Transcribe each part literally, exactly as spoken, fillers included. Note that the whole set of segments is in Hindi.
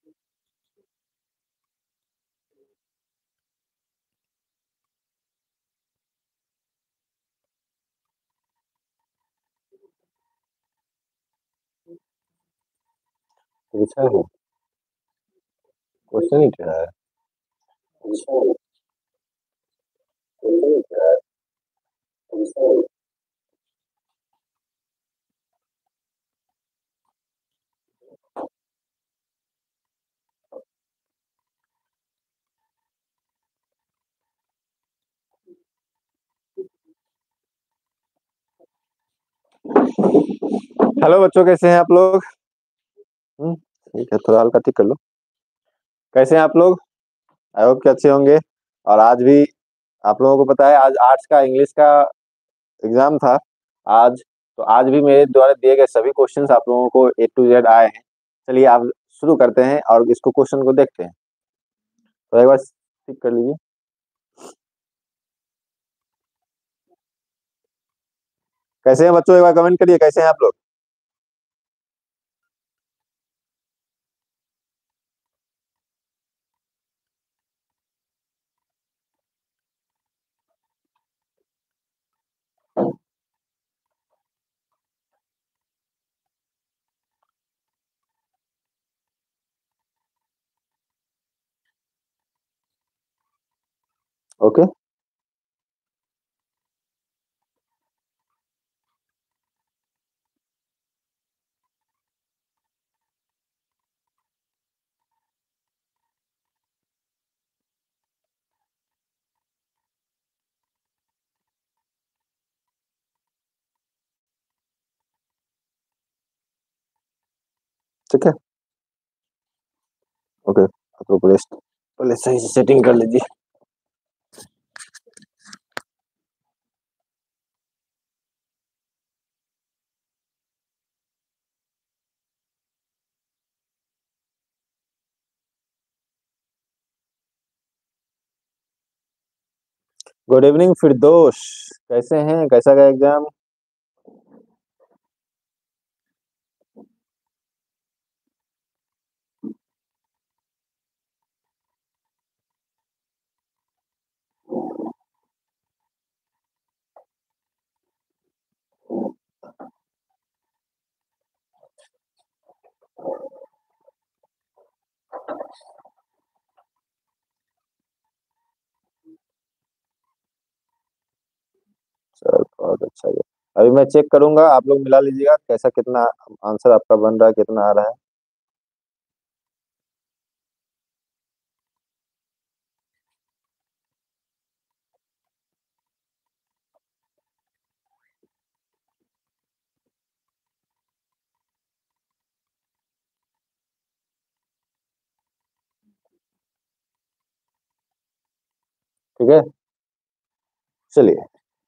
पूछा है, क्वेश्चन ही क्या है। हेलो बच्चों, कैसे हैं आप लोग? हम्म, ठीक है, थोड़ा हल्का ठीक कर लो। कैसे हैं आप लोग? आई होप कि अच्छे होंगे। और आज भी आप लोगों को पता है, आज आर्ट्स का इंग्लिश का एग्जाम था आज। तो आज भी मेरे द्वारा दिए गए सभी क्वेश्चंस आप लोगों को ए टू जेड आए हैं। चलिए आप शुरू करते हैं और इसको क्वेश्चन को देखते हैं। तो एक बार ठीक कर लीजिए। कैसे हैं बच्चों, एक बार कमेंट करिए, कैसे हैं आप लोग? ओके। ठीक है। ओके, आप लोग पहले पहले सही से सेटिंग कर लीजिए। गुड इवनिंग फिरदोश, कैसे हैं, कैसा गया एग्जाम? चल बहुत अच्छा गया। अभी मैं चेक करूंगा, आप लोग मिला लीजिएगा कैसा, कितना आंसर आपका बन रहा है, कितना आ रहा है। ठीक है, चलिए।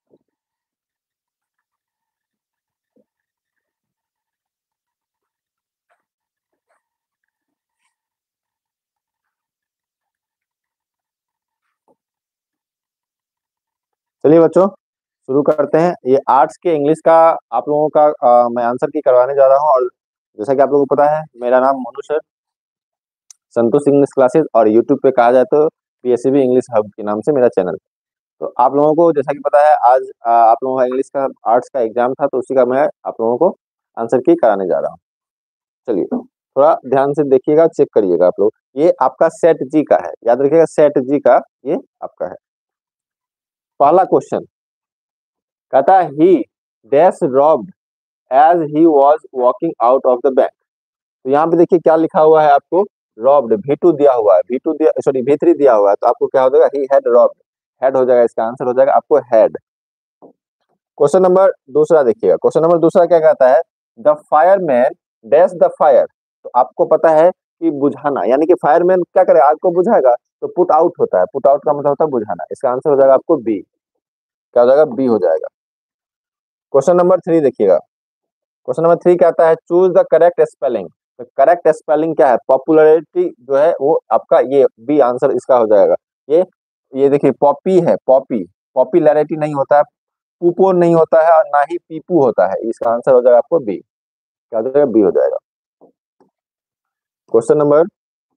चलिए बच्चों, शुरू करते हैं। ये आर्ट्स के इंग्लिश का आप लोगों का अ, मैं आंसर की करवाने जा रहा हूँ। और जैसा कि आप लोगों को पता है, मेरा नाम मनुष है, संतोष इंग्लिश क्लासेस, और यूट्यूब पे कहा जाए तो पीएससीबी इंग्लिश हब के नाम से मेरा चैनल। तो आप लोगों को जैसा कि पता है, आज अ, आप लोगों का इंग्लिश का आर्ट्स का एग्जाम था, तो उसी का मैं आप लोगों को आंसर की कराने जा रहा हूँ। चलिए, थोड़ा ध्यान से देखिएगा, चेक करिएगा आप लोग। ये आपका सेट जी का है, याद रखिएगा, सेट जी का ये आपका है। पहला क्वेश्चन कहता है, he dash robbed as he was walking out of the bank. तो यहाँ पे देखिए क्या लिखा हुआ है आपको, रॉब्ड भी टू दिया हुआ है, भी टू दिया, सॉरी भी थ्री दिया हुआ है, तो आपको क्या हो जाएगा, ही हैड रॉब्ड। हेड हो जाएगा, इसका आंसर हो जाएगा आपको हेड। क्वेश्चन नंबर दूसरा देखिएगा, क्वेश्चन नंबर दूसरा क्या कहता है, the fireman dash the fire. तो आपको पता है कि बुझाना, यानी कि फायरमैन क्या करे, आग को बुझाएगा, तो पुट आउट होता है, पुट आउट का मतलब होता है बुझाना। इसका आंसर हो जाएगा आपको बी। क्या हो जाएगा, बी हो जाएगा। क्वेश्चन नंबर थ्री देखिएगा, क्वेश्चन नंबर थ्री कहता है, चूज द करेक्ट स्पेलिंग। तो करेक्ट स्पेलिंग क्या है, पॉपुलैरिटी जो है वो आपका ये बी आंसर इसका हो जाएगा। ये ये देखिए, पॉपी है, पॉपी, पॉपुलैरिटी नहीं होता है, पुपो नहीं होता है, और ना ही पीपू होता है। इसका आंसर हो जाएगा आपको बी। क्या हो जाएगा, बी हो जाएगा। क्वेश्चन नंबर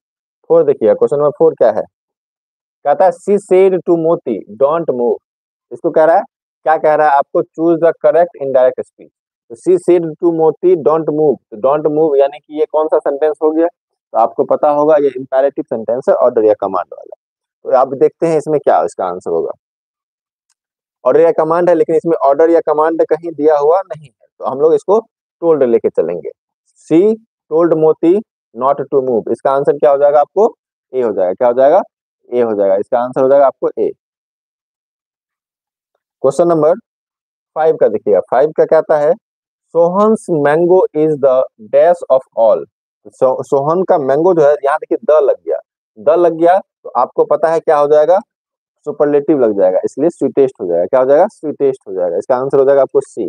फोर देखिएगा, क्वेश्चन नंबर फोर क्या है, कहता है she said to Moti don't move. इसको कह रहा है, क्या कह रहा है आपको, choose the correct indirect speech. तो she said to Moti don't move, तो डोंट मूव यानी कि ये कौन सा सेंटेंस हो गया, तो आपको पता होगा ये इंपेरेटिव सेंटेंस है, ऑर्डर या कमांड वाला। तो आप देखते हैं इसमें क्या इसका आंसर होगा, ऑर्डर या कमांड है, लेकिन इसमें ऑर्डर या कमांड कहीं दिया हुआ नहीं है, तो हम लोग इसको टोल्ड लेके चलेंगे। She told Moti not to move, इसका आंसर क्या हो जाएगा आपको, ए हो जाएगा। क्या हो जाएगा, ए हो जाएगा, इसका आंसर हो जाएगा आपको ए। क्वेश्चन नंबर फाइव का देखिएगा, फाइव का कहता है Sohan's mango is the dash of all. So, Sohan का मैंगो जो है, यहाँ देखिए द लग गया, द लग गया तो आपको पता है क्या हो जाएगा, सुपरलेटिव लग जाएगा, इसलिए स्वीटेस्ट हो जाएगा। क्या हो जाएगा, स्वीटेस्ट हो जाएगा, इसका आंसर हो जाएगा आपको सी।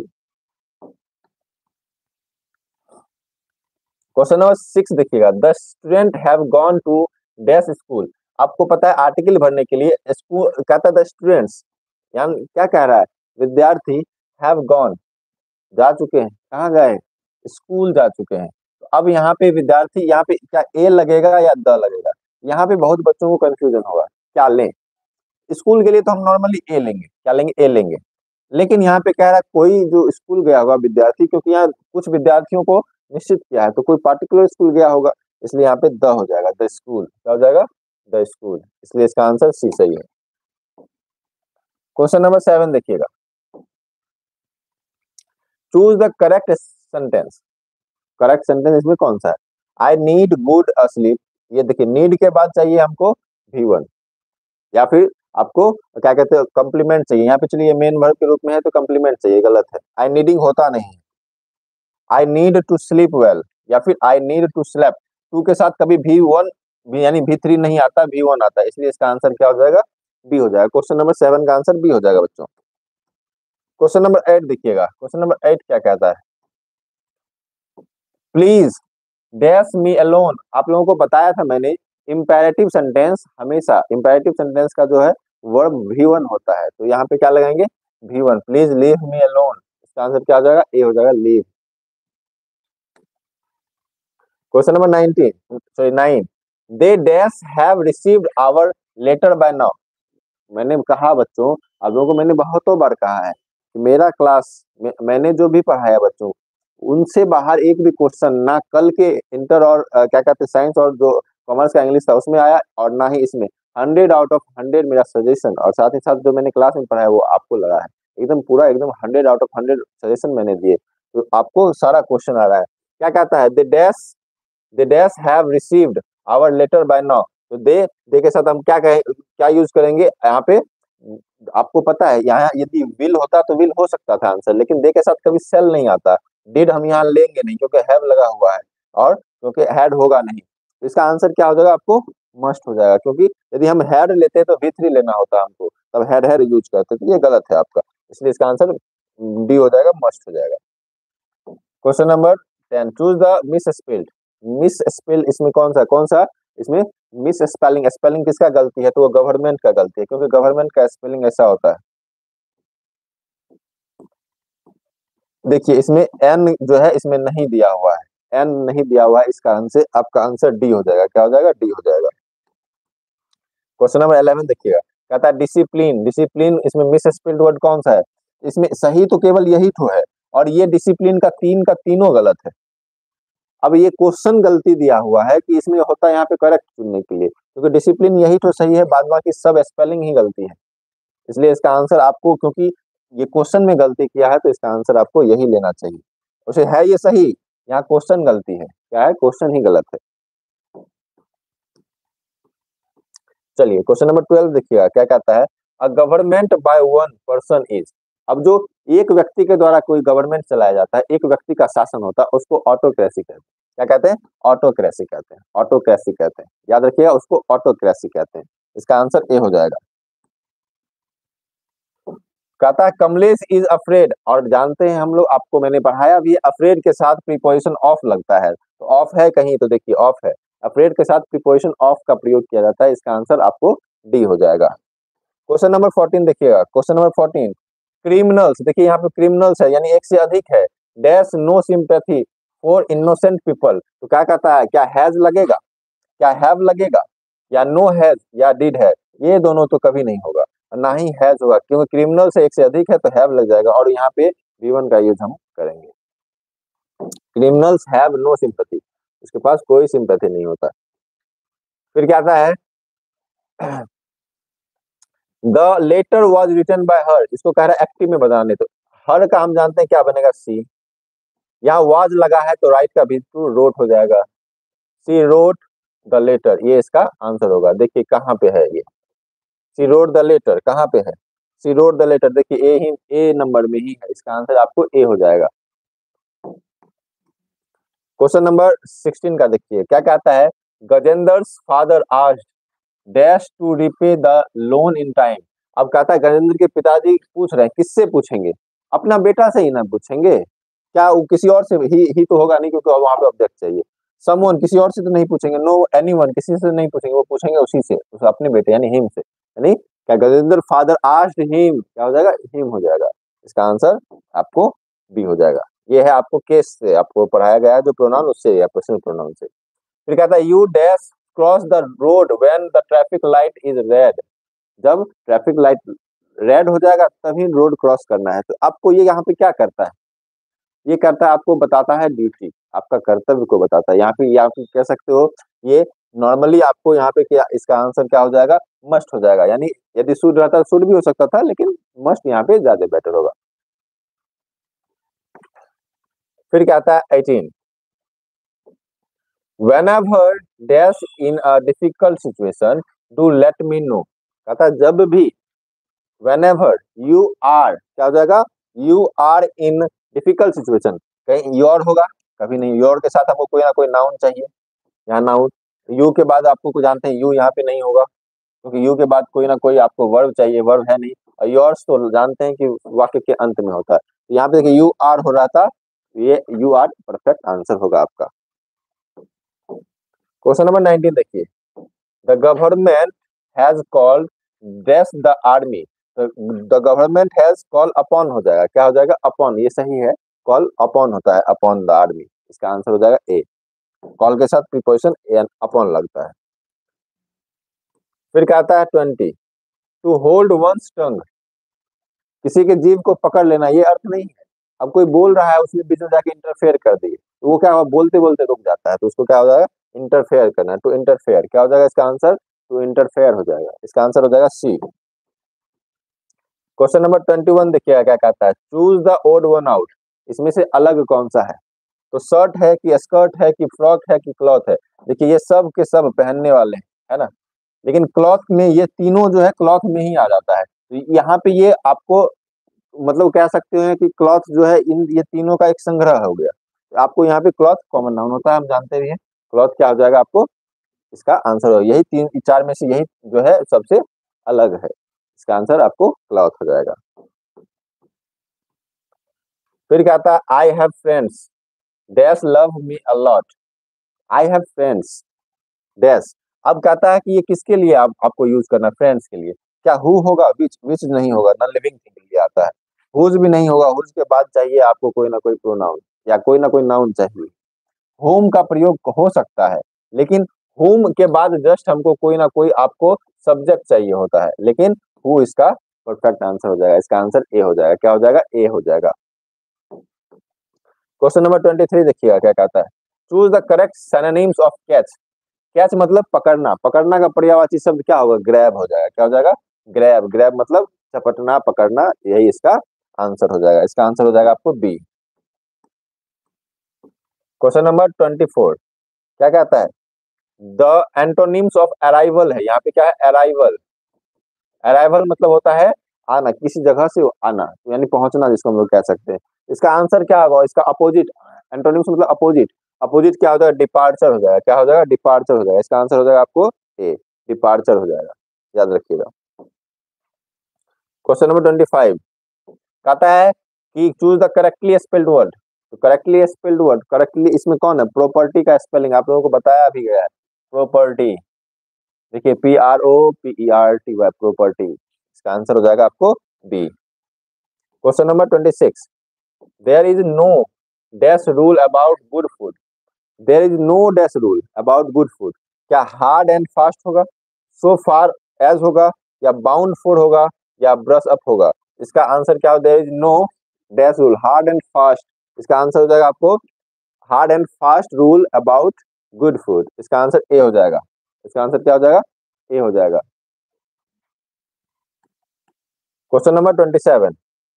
क्वेश्चन नंबर सिक्स देखिएगा, the student have gone to dash school. आपको पता है आर्टिकल भरने के लिए स्कूल कहता है द स्टूडेंट्स, यानी क्या कह रहा है, विद्यार्थी हैव गॉन जा चुके हैं, कहाँ गए, स्कूल जा चुके हैं। तो अब यहाँ पे विद्यार्थी, यहाँ पे क्या ए लगेगा या द लगेगा, यहाँ पे बहुत बच्चों को कंफ्यूजन होगा, क्या लें। स्कूल के लिए तो हम नॉर्मली ए लेंगे, क्या लेंगे, ए लेंगे, लेकिन यहाँ पे कह रहा है कोई जो स्कूल गया होगा विद्यार्थी, क्योंकि यहाँ कुछ विद्यार्थियों को निश्चित किया है, तो कोई पार्टिकुलर स्कूल गया होगा, इसलिए यहाँ पे द हो जाएगा, द स्कूल। क्या हो जाएगा, द स्कूल, इसलिए इसका आंसर सी सही है। क्वेश्चन नंबर सेवन देखिएगा, choose the correct sentence. Correct sentence इसमें कौन सा है, आई नीड गुड स्लीप। ये देखिए नीड के बाद चाहिए हमको भी वन, या फिर आपको क्या कहते हैं कम्प्लीमेंट चाहिए, यहाँ पे चलिए मेन वर्ब के रूप में है तो कम्प्लीमेंट चाहिए, गलत है, आई नीडिंग होता नहीं, I need to sleep well या फिर I need to slept. To के साथ कभी भी वन भी यानी भी थ्री नहीं आता, भी वन आता है, इसलिए इसका आंसर क्या हो जाएगा, बी हो जाएगा। क्वेश्चन नंबर सेवन का आंसर बी हो जाएगा बच्चों। क्वेश्चन नंबर एट देखिएगा, क्वेश्चन नंबर एट क्या कहता है, प्लीज डैश मी अलोन। आप लोगों को बताया था मैंने, इंपेरेटिव सेंटेंस हमेशा, इंपेरेटिव सेंटेंस का जो है वर्ब भी वन होता है, तो यहाँ पे क्या लगाएंगे, भी one, please leave me alone, इसका आंसर क्या हो जाएगा, ए हो जाएगा, leave. Question number nineteen sorry nine, they dash have received our letter by now. मैंने कहा बच्चों, आप लोगों को मैंने बहुतों बार कहा है कि मेरा क्लास में मैंने जो भी पढ़ाया बच्चों, उनसे बाहर एक भी क्वेश्चन ना कल के इंटर और अ, क्या कहते हैं साइंस और जो कॉमर्स का इंग्लिश था उसमें आया, और ना ही इसमें। हंड्रेड आउट ऑफ हंड्रेड मेरा सजेशन, और साथ ही साथ जो मैंने क्लास में पढ़ाया वो आपको लगा है, एकदम पूरा एकदम hundred out of hundred suggestion मैंने दिए, तो आपको सारा क्वेश्चन आ रहा है। क्या कहता है, they dash they dash have received our letter by now. तो दे दे के साथ हम क्या कहें, क्या यूज करेंगे यहाँ पे, आपको पता है यहाँ यदि विल होता तो विल हो सकता था आंसर, लेकिन दे के साथ कभी सेल नहीं आता, डिड हम यहाँ लेंगे नहीं क्योंकि हैव लगा हुआ है, और क्योंकि हैड होगा नहीं, तो इसका आंसर क्या हो जाएगा आपको, मस्ट हो जाएगा, क्योंकि यदि हम हैड लेते तो वी थ्री लेना होता हमको, तब हैड हैड यूज करते, तो ये गलत है आपका, इसलिए इसका आंसर डी हो जाएगा, मस्ट हो जाएगा। Question number ten, choose the misspelled. Misspell इसमें कौन सा कौन सा इसमें मिस स्पेलिंग, स्पेलिंग किसका गलती है, तो वो गवर्नमेंट का गलती है, क्योंकि गवर्नमेंट का स्पेलिंग ऐसा होता है। देखिए इसमें एन जो है इसमें नहीं दिया हुआ है, एन नहीं दिया हुआ है, इस कारण से आपका आंसर डी हो जाएगा। क्या हो जाएगा, डी हो जाएगा। क्वेश्चन नंबर इलेवन देखिएगा, कहता है डिसिप्लिन। डिसिप्लिन इसमें मिस स्पेल्ड वर्ड कौन सा है, इसमें सही तो केवल यही तो है, और ये डिसिप्लिन का तीन का तीनों गलत है। अब ये क्वेश्चन गलती दिया हुआ है कि इसमें होता है यहाँ पे करेक्ट चुनने के लिए, क्योंकि डिसिप्लिन यही तो सही है, बाद बाकी सब स्पेलिंग ही गलती है, इसलिए इसका आंसर आपको, क्योंकि ये क्वेश्चन में गलती किया है तो इसका आंसर आपको यही लेना चाहिए। उसे है ये सही, यहाँ क्वेश्चन गलती है, क्या है, क्वेश्चन ही गलत है। चलिए क्वेश्चन नंबर ट्वेल्व देखिएगा, क्या कहता है, a government by one person is. अब जो एक व्यक्ति के द्वारा कोई गवर्नमेंट चलाया जाता है, एक व्यक्ति का शासन होता है, उसको ऑटोक्रेसी कहते हैं। क्या कहते हैं, ऑटोक्रेसी कहते हैं, ऑटोक्रेसी कहते हैं, याद रखिएगा उसको ऑटोक्रेसी कहते हैं, इसका आंसर ए हो जाएगा। कहता है कमलेश इज अफ्रेड, और जानते हैं हम लोग, आपको मैंने पढ़ाया भी, अफ्रेड के साथ प्रीपोजिशन ऑफ लगता है, तो ऑफ है कहीं तो देखिए ऑफ है, अफ्रेड के साथ प्रीपोजिशन ऑफ का प्रयोग किया जाता है, इसका आंसर आपको डी हो जाएगा। क्वेश्चन नंबर फोर्टीन देखिएगा, क्वेश्चन नंबर फोर्टीन, क्रिमिनल्स। देखिए यहाँ पे क्रिमिनल्स है यानी एक से अधिक है, dash no sympathy for innocent people, तो क्या कहता है, क्या हैज लगेगा, क्या हैव लगेगा, या नो हैज या डिड हैज, ये दोनों तो कभी नहीं होगा, ना ही हैज होगा, क्योंकि क्रिमिनल से एक से अधिक है तो हैव लग जाएगा और यहाँ पे बी वन का यूज हम करेंगे। क्रिमिनल्स हैव नो सिंपैथी, उसके पास कोई सिंपैथी नहीं होता। फिर क्या आता है, the letter was written by her, इसको कह रहा है एक्टिव में बताने, तो हर का हम जानते हैं क्या बनेगा, सी। यहाँ वॉज लगा है तो राइट का भी टू रोट हो जाएगा, सी रोट द लेटर, ये इसका आंसर होगा। देखिए कहाँ पे है ये, सी रोट द लेटर कहाँ पे है, सी रोट द लेटर, देखिए ए ही ए नंबर में ही है, इसका आंसर आपको ए हो जाएगा। क्वेश्चन नंबर सिक्सटीन का देखिए क्या कहता है, Gajendra's father asked dash to repay the loan in time. अब कहता है गजेंद्र के पिताजी पूछ रहे हैं, किससे पूछेंगे, अपना बेटा से ही ना पूछेंगे, क्या वो किसी और से ही, ही तो होगा नहीं, क्योंकि वहां पे ऑब्जेक्ट चाहिए। समवन किसी और से तो नहीं पूछेंगे, नो एनीवन किसी से नहीं पूछेंगे, वो पूछेंगे उसी से, उस अपने बेटे यानी हिम से, यानी क्या गजेंद्र फादर आस्क्ड हिम, क्या हो जाएगा, हिम हो जाएगा। इसका आंसर आपको बी हो जाएगा। ये है आपको केस से आपको पढ़ाया गया है जो प्रोनाउन, उससे या पर्सनल प्रोनाउन से। फिर कहता है you dash cross the road when the traffic light is red, जब ट्रैफिक लाइट रेड हो जाएगा तभी रोड क्रॉस करना है। तो आपको ये यहाँ पे क्या करता है, ये करता है आपको बताता है ड्यूटी, आपका कर्तव्य को बताता है। यहाँ पे या फिर कह सकते हो ये नॉर्मली आपको यहाँ पे क्या, इसका आंसर क्या हो जाएगा, मस्ट हो जाएगा, यानी यदि शुड रहता शुड भी हो सकता था, लेकिन मस्ट यहाँ पे ज्यादा बेटर होगा। फिर क्या आता है eighteen, whenever dash in a difficult situation do let me know, कहता है जब भी, whenever you are क्या हो जाएगा, you are in difficult situation, कहीं your होगा, कभी नहीं, your के साथ हमको कोई ना कोई नाउन चाहिए, यहाँ नाउन, you के बाद आपको को जानते हैं you यहाँ पे नहीं होगा, क्योंकि you के बाद कोई ना कोई आपको वर्ब चाहिए, वर्ब है नहीं, और yours तो जानते हैं कि वाक्य के अंत में होता है। तो यहाँ पे देखिए you are हो रहा था, ये you are परफेक्ट आंसर होगा आपका। क्वेश्चन नंबर नाइनटीन देखिए, the government has called dash the army, the government has call upon हो जाएगा, क्या हो जाएगा, अपॉन, ये सही है, कॉल अपॉन होता है, अपॉन द आर्मी, इसका आंसर हो जाएगा ए, कॉल के साथ प्रीपोजिशन एन अपॉन लगता है। फिर क्या आता है twenty, to hold one's tongue, किसी के जीभ को पकड़ लेना, ये अर्थ नहीं है। अब कोई बोल रहा है उसमें बीच में जाके इंटरफेयर कर दिए, तो वो क्या हुआ, बोलते बोलते रुक जाता है, तो उसको क्या हो जाएगा, इंटरफेयर करना, टू इंटरफेयर, क्या हो जाएगा इसका आंसर, टू इंटरफेयर हो जाएगा, इसका आंसर हो जाएगा C. Question number twenty one देखिएगा क्या कहता है, choose the odd one out, इसमें से अलग कौन सा है, तो शर्ट है कि स्कर्ट है कि फ्रॉक है कि क्लॉथ है। देखिए ये सब के सब पहनने वाले हैं, है ना, लेकिन क्लॉथ में ये तीनों जो है क्लॉथ में ही आ जाता है, तो यहाँ पे ये आपको मतलब कह सकते हैं कि क्लॉथ जो है इन ये तीनों का एक संग्रह हो गया, तो आपको यहाँ पे क्लॉथ कॉमन नाउन होता है, हम जानते भी हैं, क्लॉथ क्या हो जाएगा आपको, इसका आंसर हो, यही तीन चार में से यही जो है सबसे अलग है, इसका आंसर आपको क्लॉथ हो जाएगा। फिर क्या आता है, I have friends dash love me a lot, I have friends dash, अब कहता है कि ये किसके लिए आप, आपको यूज करना, फ्रेंड्स के लिए, क्या हु होगा, विच, विच नहीं होगा, नॉन लिविंग थिंग के लिए आता है, हुज भी नहीं होगा, हुज के बाद चाहिए आपको कोई ना कोई प्रोनाउन या कोई ना कोई नाउन चाहिए, होम का प्रयोग हो सकता है, लेकिन होम के बाद जस्ट हमको कोई ना कोई आपको सब्जेक्ट चाहिए होता है, लेकिन हु इसका परफेक्ट आंसर हो जाएगा, इसका आंसर ए हो जाएगा, क्या हो जाएगा, ए हो जाएगा। क्वेश्चन नंबर ट्वेंटी थ्री देखिएगा क्या कहता है, choose the correct synonyms of catch, catch मतलब पकड़ना, पकड़ना का पर्यायवाची शब्द क्या होगा, ग्रैब हो जाएगा, क्या हो जाएगा, ग्रैब, ग्रैब मतलब चपटना, पकड़ना, यही इसका आंसर हो जाएगा, इसका आंसर हो जाएगा आपको B. Question number twenty four क्या कहता है, द एंटोनिम्स ऑफ अराइवल है, यहाँ पे क्या है, अराइवल, अराइवल मतलब होता है आना, किसी जगह से आना, यानी पहुंचना जिसको हम लोग कह सकते हैं, इसका आंसर क्या होगा, इसका अपोजिट, एंटोनिम्स मतलब अपोजिट, अपोजिट क्या हो जाएगा, डिपार्चर हो जाएगा, क्या हो जाएगा, डिपार्चर हो जाएगा, इसका आंसर हो जाएगा आपको ए, डिपार्चर हो जाएगा, याद रखिएगा। क्वेश्चन नंबर ट्वेंटी फाइव कहता है कि choose the correctly spelled word, तो करेक्टली स्पेल्ड वर्ड, करेक्टली इसमें कौन है, प्रॉपर्टी का स्पेलिंग आप लोगों को बताया भी गया है, प्रॉपर्टी, देखिए P R O P E R T Y, property, इसका आंसर हो जाएगा आपको B. Question number twenty six, there is no dash rule about good food, there is no dash rule about good food, क्या हार्ड एंड फास्ट होगा, सो फार एज होगा, या बाउंड फॉर होगा, या ब्रश अप होगा। इसका आंसर क्या हो, there is no dash rule, hard and fast. इसका आंसर हो जाएगा आपको hard and fast rule about good food. इसका आंसर ए हो जाएगा। इसका आंसर क्या हो जाएगा, ए हो जाएगा। Question number twenty seven,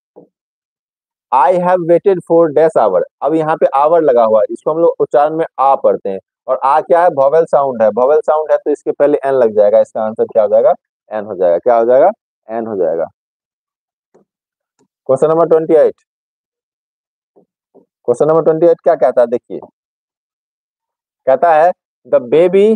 I have waited for dash hour. अब यहाँ पे आवर लगा हुआ है, इसको हम लोग उच्चारण में आ पढ़ते हैं, और आ क्या है, वोवेल साउंड है। वोवेल साउंड है तो इसके पहले एन लग जाएगा। इसका आंसर क्या हो जाएगा, एन हो जाएगा। क्या हो जाएगा, एन हो जाएगा। Question number twenty eight, question number twenty eight क्या कहता है, देखिए कहता है द बेबी,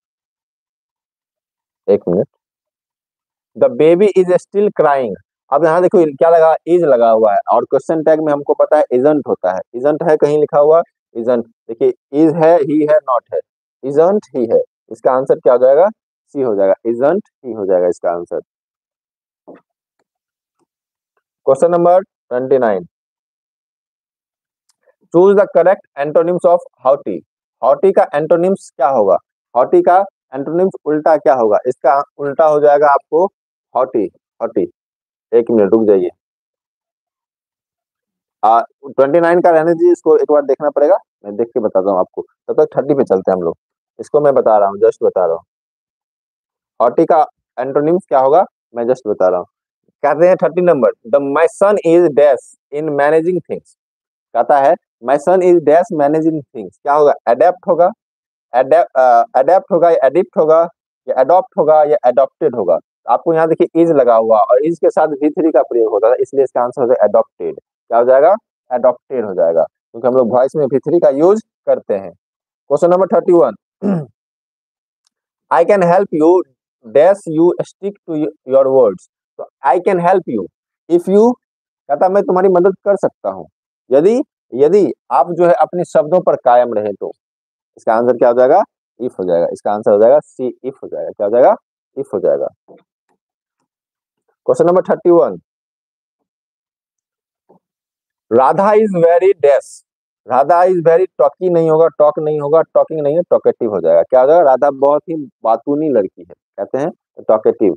एक minute, the baby is still crying. अब यहाँ देखो क्या लगा, इज लगा हुआ है, और क्वेश्चन टैग में हमको पता है इजंट होता है। इजंट है कहीं लिखा हुआ, इजंट, देखिए इज है, ही है, नॉट है, इजंट ही है। इसका आंसर क्या हो जाएगा, सी हो जाएगा, इजंट ही हो जाएगा इसका answer. Question number twenty nine, choose the correct antonyms of haughty. Haughty का एंटोनिम्स क्या होगा, हॉटी का एंटोनिम्स उल्टा क्या होगा, इसका उल्टा हो जाएगा आपको हॉटी। हॉटी, एक मिनट रुक जाइए, ट्वेंटी नाइन का रहने दीजिए, इसको एक बार देखना पड़ेगा, मैं देख के बताता हूँ आपको। तब तक थर्टी पे चलते हैं हम लोग, इसको मैं बता रहा हूँ, जस्ट बता रहा हूँ। हॉटी का एंटोनिम्स क्या होगा, मैं जस्ट बता रहा हूँ। कहते हैं thirty number, the my son is dash in managing things. कहता है my son is dash managing things, क्या होगा, एडेप्ट होगा, एडेप्ट होगा, या एडिप्ट होगा, या एडॉप्ट होगा, या एडॉप्टेड होगा। आपको यहाँ देखिए इज लगा हुआ, और इज के साथ वी थ्री का प्रयोग होता है, इसलिए इसका आंसर हो जाएगा एडॉप्टेड। क्या हो जाएगा, एडॉप्टेड हो जाएगा, क्योंकि हम लोग वॉइस में वी थ्री का यूज करते हैं। Question number thirty one, I can help you dash you stick to your words. तो I can help you, if you, कहता मैं तुम्हारी मदद कर सकता हूँ यदि, यदि आप जो है अपने शब्दों पर कायम रहे तो। इसका आंसर क्या हो जाएगा, इफ हो जाएगा। इसका आंसर हो जाएगा सी, इफ हो जाएगा। क्या हो जाएगा, इफ हो जाएगा। Question number thirty one, Radha is very dash. Radha is very talky नहीं होगा, टॉक नहीं होगा, टॉकिंग नहीं है, टॉकेटिव हो जाएगा। क्या हो जाएगा, राधा बहुत ही बातूनी लड़की है, कहते हैं talkative.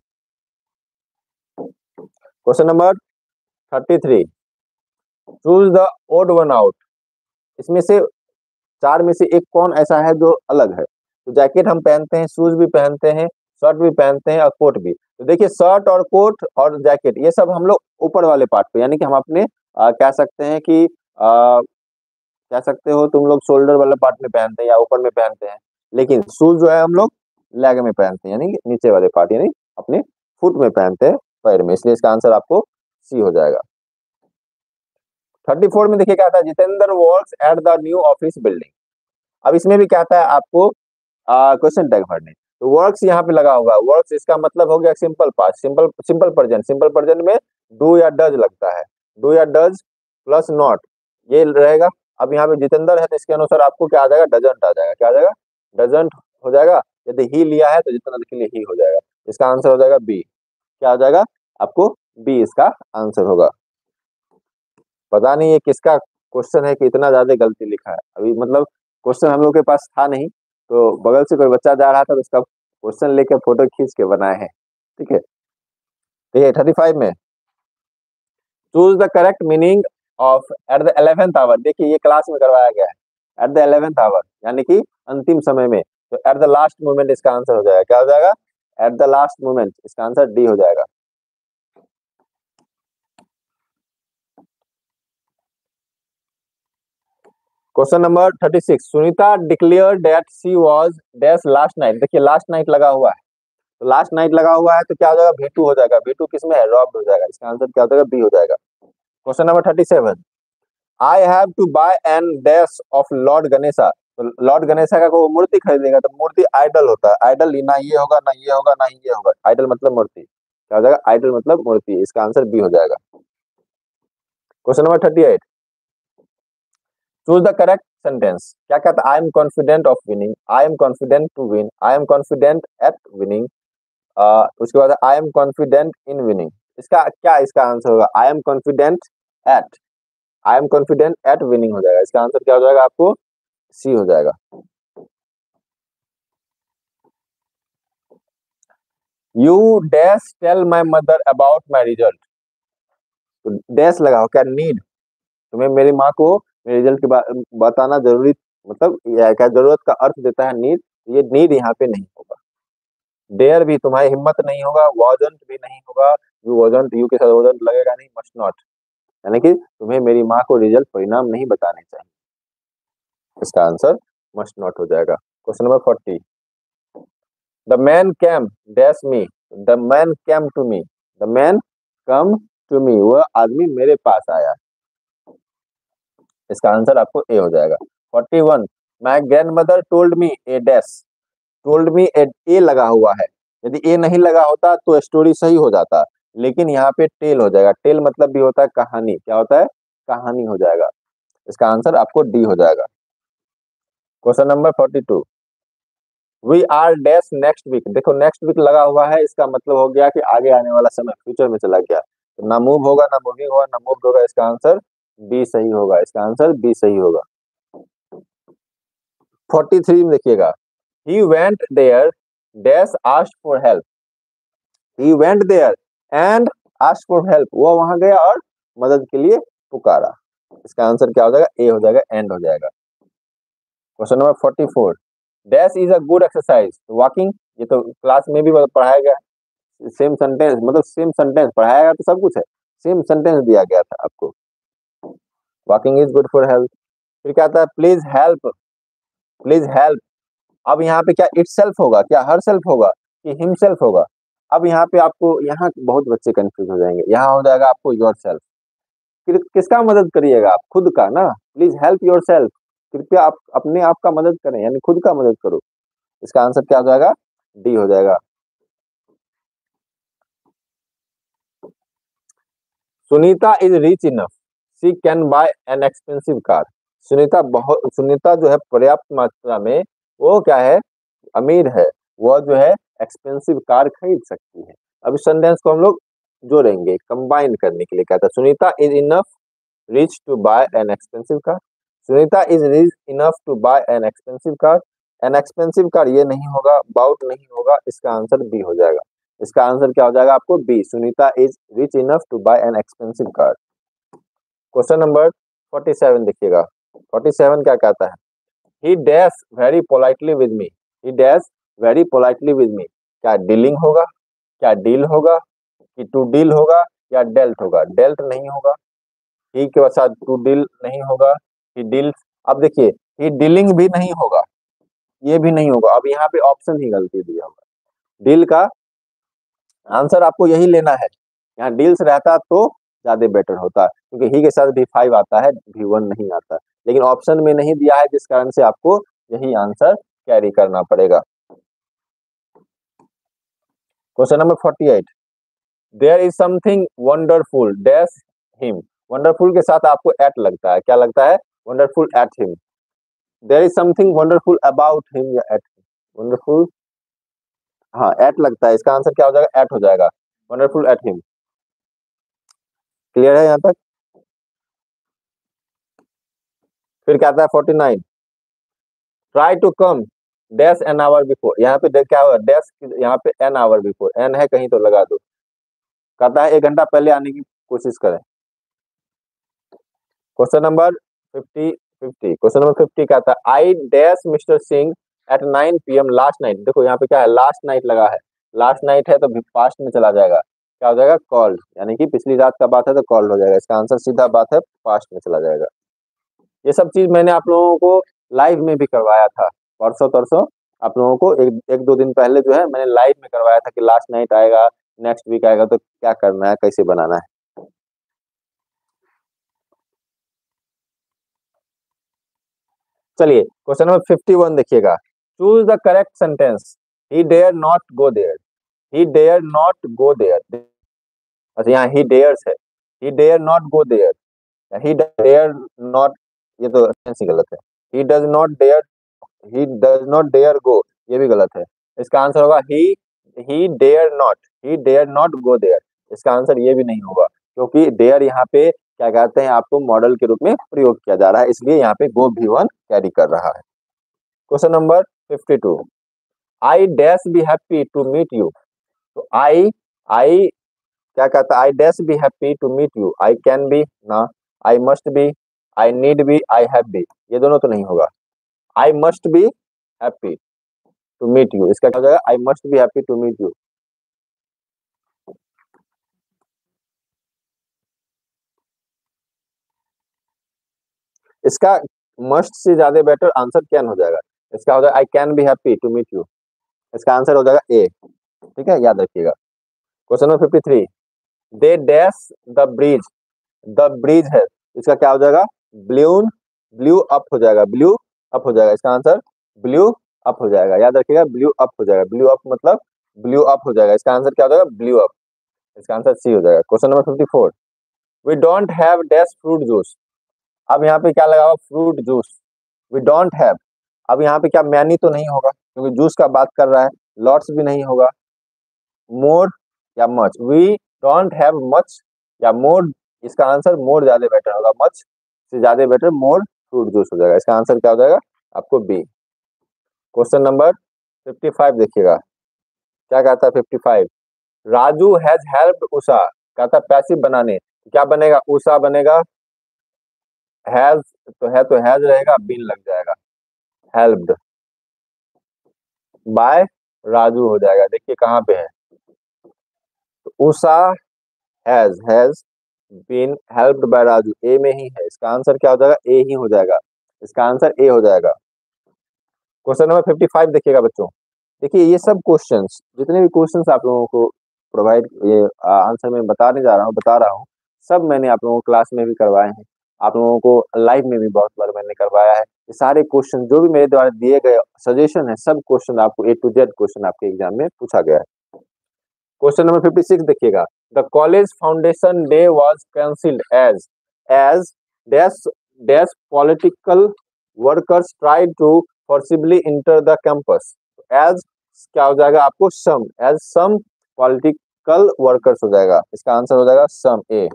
Question number thirty three, choose the odd one out. इसमें से चार में से एक कौन ऐसा है जो अलग है। तो जैकेट हम पहनते हैं, शूज भी पहनते हैं, शर्ट भी पहनते हैं, और कोट भी। तो देखिए शर्ट और कोट और जैकेट ये सब हम लोग ऊपर वाले पार्ट पे, यानी कि हम अपने आ, कह सकते हैं कि आ, कह सकते हो तुम लोग शोल्डर वाले पार्ट में पहनते हैं या ऊपर में पहनते हैं, लेकिन शूज जो है हम लोग लेग में पहनते हैं, यानी कि नीचे वाले पार्ट, यानी अपने फुट में पहनते हैं, पैर में। इसलिए इसका आंसर आपको सी हो जाएगा। थर्टी फोर में देखिए क्या था, Jitendra works at the new office building. अब इसमें भी कहता है आपको क्वेश्चन टैग भरने। तो वर्क्स यहाँ पे लगा होगा, वर्क्स इसका मतलब हो गया simple past, simple simple present. Simple present में डू या डज लगता है, डू या डज प्लस नॉट ये रहेगा। अब यहाँ पे जितेंद्र है तो इसके अनुसार आपको क्या आ जाएगा, डजंट आ जाएगा। क्या आ जाएगा, डजंट हो जाएगा। यदि ही लिया है तो जितेंद्र के लिए ही हो जाएगा। इसका आंसर हो जाएगा बी। क्या हो जाएगा, आपको बी इसका आंसर होगा। पता नहीं ये किसका क्वेश्चन है कि इतना ज्यादा गलती लिखा है। अभी मतलब क्वेश्चन हम लोग के पास था नहीं, तो बगल से कोई बच्चा जा रहा था तो उसका क्वेश्चन लेके फोटो खींच के बनाए हैं। ठीक है, ठीक है। थर्टी फाइव में choose the correct meaning of at the eleventh hour. देखिए ये क्लास में करवाया गया है, एट द इलेवेंथ आवर यानी कि अंतिम समय में। तो एट द लास्ट मोमेंट इसका आंसर हो जाएगा। क्या हो जाएगा, एट द लास्ट मोमेंट। इसका आंसर डी हो जाएगा। Question number thirty six, Sunita declare that she was dash last night. देखिए लास्ट नाइट लगा हुआ है, तो लास्ट नाइट लगा हुआ है तो क्या हो जाएगा, भेटू हो जाएगा। भेटू किसमें है, रॉब्ड हो जाएगा। इसका आंसर क्या हो जाएगा, बी हो जाएगा। Question number thirty seven, I have to buy an dash of Lord Ganesha. तो लॉर्ड गणेशा का कोई मूर्ति खरीदेगा तो मूर्ति आइडल होता है। आइडल ना ये होगा ना ये होगा ना ये होगा, आइडल मतलब मूर्ति। क्या हो जाएगा, आइडल मतलब मूर्ति। इसका आंसर बी हो जाएगा। Question number thirty eight, choose the correct sentence. क्या कहता है, I am confident of winning, I am confident to win, I am confident at winning, उसके बाद I am confident in winning. इसका क्या, इसका आंसर होगा I am confident at, I am confident at winning हो जाएगा। इसका आंसर क्या हो जाएगा, आपको सी हो जाएगा। You dash tell my mother about my result. तो डैश लगाओ, क्या नीड, तुम्हें मेरी माँ को मेरे रिजल्ट के बारे बताना जरूरी, मतलब यह क्या जरूरत का अर्थ देता है नीड, ये नीड यहाँ पे नहीं होगा। डेयर भी तुम्हारी हिम्मत नहीं होगा, वॉजंट भी नहीं होगा, यू वॉजंट, यू के साथ वॉजंट लगेगा नहीं, मस्ट नॉट, यानी कि तुम्हें मेरी माँ को रिजल्ट परिणाम नहीं बताने चाहिए, इसका आंसर मस्ट नॉट हो जाएगा। Question number forty, the man came dash me, the man came to me, the man come to me, वह आदमी मेरे पास आया, इसका आंसर आपको ए हो जाएगा। Forty one, my grandmother told me a dash, told me a लगा हुआ है, यदि ए नहीं लगा होता तो स्टोरी सही हो जाता, लेकिन यहाँ पे टेल हो जाएगा, टेल मतलब भी होता है कहानी, क्या होता है, कहानी हो जाएगा, इसका आंसर आपको डी हो जाएगा। Question number forty two, we are dash next week, देखो नेक्स्ट वीक लगा हुआ है, इसका मतलब हो गया कि आगे आने वाला समय फ्यूचर में चला गया, तो ना मूव होगा ना मूविंग होगा ना मूव होगा, इसका आंसर बी सही होगा, इसका आंसर बी सही होगा। फोर्टी थ्री में देखिएगा, he went there dash asked for help, he went there and asked for help, वो वहां गया और मदद के लिए पुकारा, इसका आंसर क्या हो जाएगा, ए हो जाएगा, एंड हो जाएगा। Question number forty four, dash is a good exercise, walking, ये तो क्लास में भी पढ़ाया गया, सेम सेंटेंस, मतलब सेम सेंटेंस पढ़ाया गया तो सब कुछ है, सेम सेंटेंस दिया गया था आपको, walking is good for health. फिर क्या आता है, प्लीज हेल्प, प्लीज हेल्प, अब यहाँ पे क्या इटसेल्फ होगा, क्या हर सेल्फ होगा कि हिमसेल्फ होगा, अब यहाँ पे आपको, यहाँ बहुत बच्चे कंफ्यूज हो जाएंगे, यहाँ हो जाएगा आपको योर सेल्फ, फिर किसका मदद करिएगा आप, खुद का ना, प्लीज हेल्प योर सेल्फ, कृपया आप अपने आप का मदद करें, यानी खुद का मदद करो, इसका आंसर क्या हो जाएगा, डी हो जाएगा। Sunita is rich enough, she can buy an expensive car, Sunita बहुत, सुनीता जो है पर्याप्त मात्रा में, वो क्या है, अमीर है, वह जो है एक्सपेंसिव कार खरीद सकती है। अब इस सेंटेंस को हम लोग जोड़ेंगे, कंबाइन करने के लिए कहता है, Sunita is enough rich to buy an expensive car, Sunita is rich enough to buy an expensive car, an expensive car ये नहीं होगा, बाउट नहीं होगा, इसका आंसर बी हो जाएगा, इसका आंसर क्या हो जाएगा आपको, B, Sunita is rich enough to buy an expensive car. Question number forty seven देखिएगा, फोर्टी सेवन क्या कहता है, he dash very politely with me, he dash very politely with me, क्या डीलिंग होगा, क्या डील होगा, कि टू डील होगा, या डेल्ट होगा, डेल्ट नहीं होगा, ही के साथ टू डील नहीं होगा, ही डील्स, अब देखिए ही डीलिंग भी नहीं होगा, ये भी नहीं होगा, अब यहाँ पे ऑप्शन ही गलती दिया होगा, डील का आंसर आपको यही लेना है, यहाँ डील्स रहता तो ज्यादा बेटर होता, क्योंकि ही के साथ भी फाइव आता है, भी वन नहीं आता, लेकिन ऑप्शन में नहीं दिया है, जिस कारण से आपको यही आंसर कैरी करना पड़ेगा। Question number forty eight, there is something wonderful dash him, wonderful के साथ आपको एट लगता है, क्या लगता है, wonderful at him, there is something wonderful about him, या एट वंडरफुल, हाँ एट लगता है, इसका आंसर क्या हो जाएगा, एट हो जाएगा, वंडरफुल एट हिम। क्लियर है यहाँ तक। फिर क्या आता है forty nine, try to come dash an hour before, यहाँ पे क्या हुआ, डैश, यहाँ पे एन आवर बिफोर, एन है कहीं तो लगा दो, कहता है एक घंटा पहले आने की कोशिश करें। Question number fifty, fifty question number fifty कहता है, I dash mister Singh at nine P M last night, देखो यहाँ पे क्या है, लास्ट नाइट लगा है, लास्ट नाइट है तो पास्ट में चला जाएगा, क्या हो जाएगा, कॉल्ड, यानी कि पिछली रात का बात है तो कॉल्ड हो जाएगा, इसका आंसर सीधा बात है पास्ट में चला जाएगा। ये सब चीज मैंने आप लोगों को लाइव में भी करवाया था, परसों तरसों आप लोगों को एक एक दो दिन पहले जो है मैंने लाइव में करवाया था कि लास्ट नाइट आएगा, नेक्स्ट वीक आएगा तो क्या करना है, कैसे बनाना है। चलिए क्वेश्चन नंबर फिफ्टी वन देखिएगा, choose the correct sentence, he dare not go there, he dare not go there, अच्छा यहाँ ही डेयर्स है, he dare not go there, he dare not, ये तो सेंस ही गलत है, he does not dare, he does not dare go, ये भी गलत है, इसका आंसर होगा ही he dare not, he dare not go there, इसका आंसर ये भी नहीं होगा, क्योंकि डेयर यहाँ पे क्या कहते हैं, आपको मॉडल के रूप में प्रयोग किया जा रहा है, इसलिए यहाँ पे गो भी वन कैरी कर रहा है। Question number fifty two, I dash be happy to meet you, तो आई आई क्या कहता है, I dash be happy to meet you, I can be ना, I must be, I need be, I have be, ये दोनों तो नहीं होगा। I must be happy to meet you, इसका क्या हो जाएगा, I must be happy to meet you. इसका मस्ट से ज्यादा बेटर आंसर कैन हो जाएगा। इसका हो जाएगा I can be happy to meet you, इसका आंसर हो जाएगा ए। ठीक है, याद रखिएगा। Question number fifty three, they dash the bridge, the bridge है, इसका क्या हो जाएगा, ब्लून ब्लू अप हो जाएगा, ब्लू अप हो जाएगा, इसका आंसर ब्लू अप हो जाएगा, याद रखिएगा, ब्लू अप हो जाएगा, ब्लू अप मतलब ब्लू अप हो जाएगा, इसका आंसर क्या हो जाएगा, ब्लू अप, इसका आंसर सी हो जाएगा। Question number fifty four, we don't have dash fruit juice, अब यहाँ पे क्या लगा हुआ, fruit juice, we don't have, अब यहाँ पे क्या मैनी तो नहीं होगा क्योंकि जूस का बात कर रहा है, लॉट्स भी नहीं होगा, मोर या much, we don't have much या मोर, इसका आंसर मोर ज्यादा बेटर होगा, मच से ज्यादा बेटर मोर फ्रूट जूस हो जाएगा, इसका आंसर क्या हो जाएगा आपको B. Question number fifty five देखिएगा, क्या कहता है fifty five, Raju has helped Usha, कहता है पैसिव बनाने, क्या बनेगा, उषा बनेगा, हैज तो है तो हैज रहेगा, बीन लग जाएगा, हेल्प्ड बाय राजू हो जाएगा, देखिए कहाँ पे है, तो Usha has has been helped by Raju, A में ही है, इसका आंसर क्या हो जाएगा, ए ही हो जाएगा, इसका आंसर ए हो जाएगा। क्वेश्चन नंबर फिफ्टी फाइव देखिएगा बच्चों, देखिए ये सब क्वेश्चंस, जितने भी क्वेश्चंस आप लोगों को प्रोवाइड ये आंसर में बताने जा रहा हूँ बता रहा हूँ, सब मैंने आप लोगों को क्लास में भी करवाए हैं, आप लोगों को लाइव में भी बहुत बार मैंने करवाया है, ये सारे क्वेश्चन जो भी मेरे द्वारा दिए गए सजेशन है, सब क्वेश्चन आपको ए टू जेड क्वेश्चन आपके एग्जाम में पूछा गया है। क्वेश्चन नंबर फिफ्टी सिक्स देखिएगा, the college foundation day was cancelled as as dash dash political workers tried to forcibly enter the campus, as क्या हो जाएगा आपको, some, as some political workers हो जाएगा, इसका आंसर हो जाएगा सम, ए।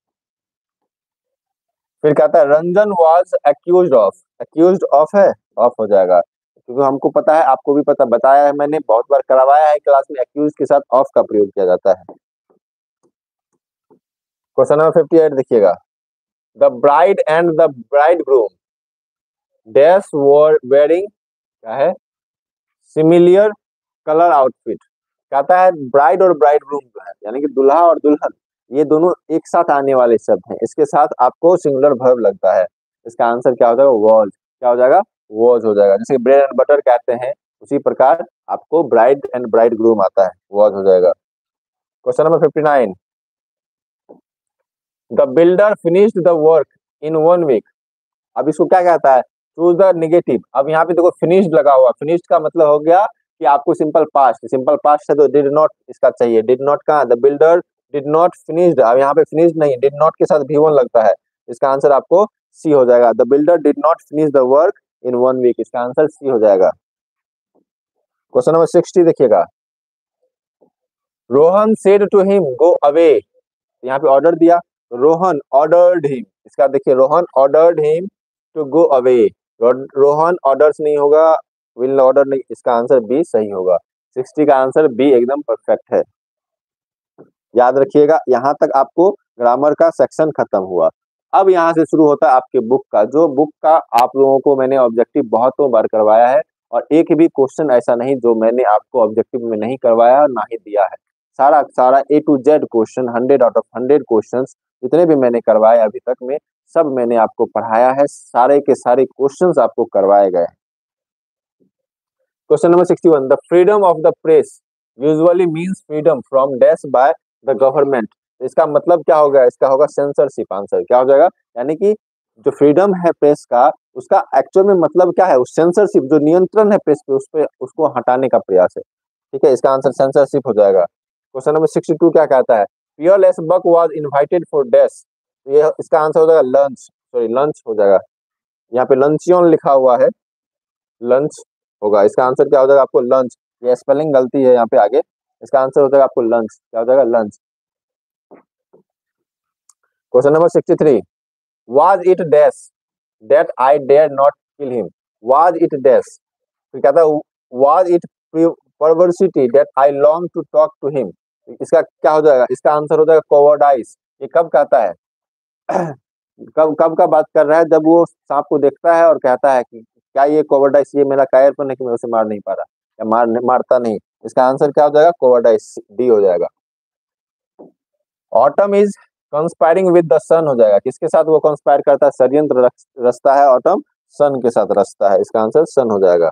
फिर कहता है Ranjan was accused of, accused of है, ऑफ हो जाएगा, क्योंकि हमको पता है, आपको भी पता बताया है, मैंने बहुत बार करवाया है क्लास में, एक्यूज के साथ ऑफ का प्रयोग किया जाता है। क्वेश्चन नंबर फिफ्टी एट देखिएगा, the bride and the bridegroom dash were wearing, क्या है, सिमिलर कलर आउटफिट, कहता है ब्राइड और ब्राइड ग्रूम जो है यानी कि दूल्हा और दुल्हन, ये दोनों एक साथ आने वाले शब्द हैं, इसके साथ आपको सिंगुलर वर्ब लगता है, इसका आंसर क्या हो जाएगा, वॉज, क्या हो जाएगा, वॉज हो जाएगा, जैसे ब्रेड एंड बटर कहते हैं उसी प्रकार आपको ब्राइड एंड ब्राइड ग्रूम आता है, वॉज हो जाएगा। Question number fifty nine, the builder finished the work in one week, अब इसको क्या कहता है, चूज द नेगेटिव, अब यहाँ पे देखो फिनिश्ड लगा हुआ, फिनिश्ड का मतलब हो गया कि आपको सिंपल पास्ट, सिंपल पास्ट है तो डिड नॉट इसका चाहिए, डिड नॉट कहाँ, the builder did not finished, अब यहाँ पे फिनिश्ड नहीं, डिड नॉट के साथ भी वन लगता है, इसका आंसर आपको सी हो जाएगा, the builder did not finish the work in one week, इसका आंसर सी हो जाएगा। क्वेश्चन नंबर सिक्सटी देखिएगा, Rohan said to him go away, यहाँ पे ऑर्डर दिया, रोहन ऑर्डर्ड हिम, इसका देखिए Rohan ordered him to go away, Rohan orders नहीं होगा, विल ऑर्डर नहीं, इसका आंसर बी सही होगा, सिक्सटी का आंसर बी एकदम परफेक्ट है। याद रखिएगा, यहाँ तक आपको ग्रामर का सेक्शन खत्म हुआ, अब यहाँ से शुरू होता है आपके बुक का, जो बुक का आप लोगों को मैंने ऑब्जेक्टिव बहुतों बार करवाया है, और एक भी क्वेश्चन ऐसा नहीं जो मैंने आपको ऑब्जेक्टिव में नहीं करवाया और ना ही दिया है, सारा सारा A to Z question, hundred out of hundred question जितने भी मैंने करवाए अभी तक में, सब मैंने आपको पढ़ाया है, सारे के सारे क्वेश्चंस आपको करवाए गए हैं। Question number sixty one, the freedom of the press usually means freedom from dash by the government, इसका मतलब क्या होगा, इसका होगा सेंसरशिप, आंसर क्या हो जाएगा, यानी कि जो फ्रीडम है प्रेस का, उसका एक्चुअल में मतलब क्या है, उस सेंसरशिप जो नियंत्रण है प्रेस पे, उस पे उसको हटाने का प्रयास है, ठीक है, इसका आंसर सेंसरशिप हो जाएगा। क्वेश्चन नंबर सिक्सटी टू क्या कहता है, Pearl S Buck was invited for dash, ये इसका आंसर हो जाएगा लंच, सॉरी लंच हो जाएगा, यहाँ पे लंचियन लिखा हुआ है, लंच होगा, इसका आंसर क्या हो जाएगा आपको लंच, ये स्पेलिंग गलती है यहाँ पे आगे, इसका आंसर हो जाएगा आपको लंच, क्या हो जाएगा lunch. Question number sixty three, was it dash that I dare not kill him, was it dash, तो कहता है was it perversity that I long to talk to him. इसका क्या हो जाएगा, इसका आंसर हो जाएगा कोवर्डाइस। ये कब कहता है कब कब का बात कर रहा है, जब वो सांप को देखता है और कहता है कि क्या ये कोवर्डाइस, ये मेरा कायरपन है कि मैं उसे मार नहीं पा रहा या मार मारता नहीं। इसका आंसर क्या हो जाएगा, कोवर्डाइस, डी हो जाएगा। Autumn is conspiring with the sun हो जाएगा, किसके साथ वो कंस्पायर करता है, षड्यंत्र रचता है ऑटम, सन के साथ रचता है। इसका आंसर सन हो जाएगा।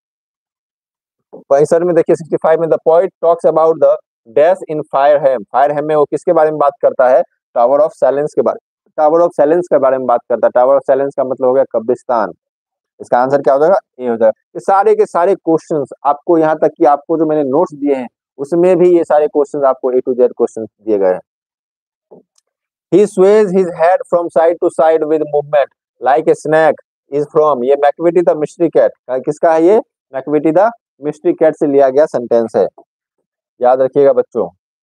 पैंसठ में देखिए सिक्सटी फाइव में the poet talks about the dash in Fern Hill. Fern Hill में वो किसके बारे में बात करता है, टावर ऑफ साइलेंस के बारे टावर ऑफ साइलेंस के बारे में बात करता है। टावर ऑफ साइलेंस का मतलब हो गया कब्रिस्तान। इसका आंसर क्या हो जाएगा, ए हो जाएगा। ये सारे के सारे क्वेश्चंस आपको, यहाँ तक कि आपको जो मैंने नोट्स दिए हैं उसमें भी ये सारे क्वेश्चंस आपको ए टू जेड क्वेश्चंस दिए गए हैं। He sways his head from side to side with movement like a snake is from, ये मैकविटी द मिस्ट्री कैट किसका है, ये मैकविटी द मिस्ट्री कैट से लिया गया सेंटेंस है, याद रखिएगा बच्चों।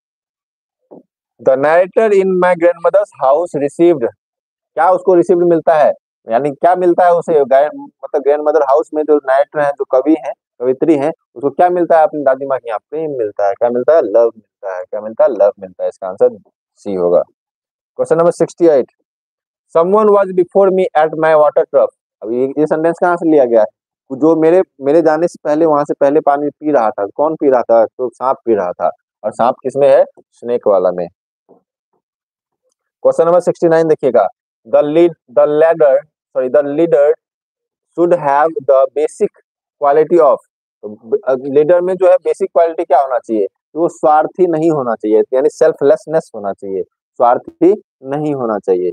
The narrator in my grandmother's house received, क्या उसको रिसीव्ड मिलता है, यानी क्या मिलता है उसे, मतलब ग्रैंडमदर हाउस में जो नरेटर है, जो कवि है, कवित्री है, उसको क्या मिलता है अपनी दादी माँ के यहाँ, प्रेम मिलता है। क्या मिलता है, लव मिलता है। क्या मिलता है, लव मिलता है। इसका आंसर सी होगा। Question number sixty eight, someone was before me at my water trough. अब ये ये सेंटेंस कहाँ से लिया गया है, जो मेरे मेरे जाने से पहले वहां से पहले पानी पी रहा था, कौन पी रहा था, तो सांप पी रहा था। और सांप किसमें है, स्नेक वाला में। क्वेश्चन नंबर सिक्सटी नाइन देखिएगा, the lead the leader sorry the leader should have the basic quality of, leader में जो है बेसिक क्वालिटी क्या होना चाहिए, तो वो स्वार्थी नहीं होना चाहिए, यानी सेल्फलेसनेस होना चाहिए, स्वार्थी नहीं होना चाहिए।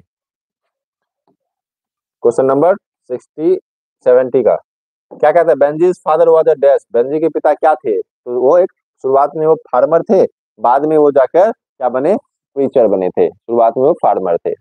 क्वेश्चन नंबर सिक्सटी सेवेंटी का क्या कहता है, Benjy's father was a dash, Benjy के पिता क्या थे, तो वो एक शुरुआत में वो फार्मर थे, बाद में वो जाकर क्या बने, प्रीचर बने थे, शुरुआत में वो फार्मर थे।